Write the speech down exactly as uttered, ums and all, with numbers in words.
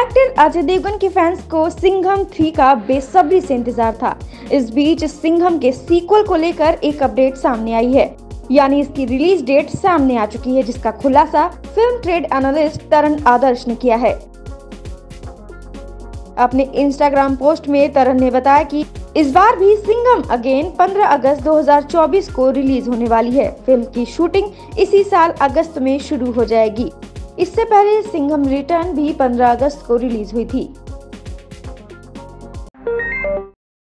Actor Ajay Devgan के fans को Singham three का बेसब्री से इंतजार था। इस बीच सिंघम के सीक्वल को लेकर एक अपडेट सामने आई है, यानी इसकी रिलीज डेट सामने आ चुकी है, जिसका खुलासा film trade analyst Taran Adarsh ने किया है। अपने इंस्टाग्राम पोस्ट में तरन ने बताया कि इस बार भी सिंघम अगेन पंद्रह अगस्त दो हज़ार चौबीस को रिलीज होने वाली है। फिल्म की शूटिंग इसी साल अगस्त में शुरू हो जाएगी। इससे पहले सिंघम रिटर्न भी पंद्रह अगस्त को रिलीज हुई थी।